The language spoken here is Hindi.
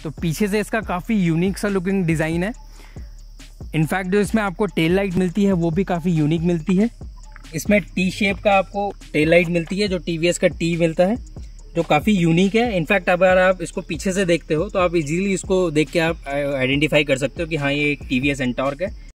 तो पीछे से इसका काफ़ी यूनिक सा लुकिंग डिज़ाइन है। इनफैक्ट जो इसमें आपको टेल लाइट मिलती है वो भी काफ़ी यूनिक मिलती है। इसमें टी शेप का आपको टेल लाइट मिलती है, जो टीवीएस का टी मिलता है, जो काफ़ी यूनिक है। इनफैक्ट अगर आप इसको पीछे से देखते हो तो आप इजीली इसको देख के आप आइडेंटिफाई कर सकते हो कि हाँ ये एक टीवीएस एंटॉर्क है।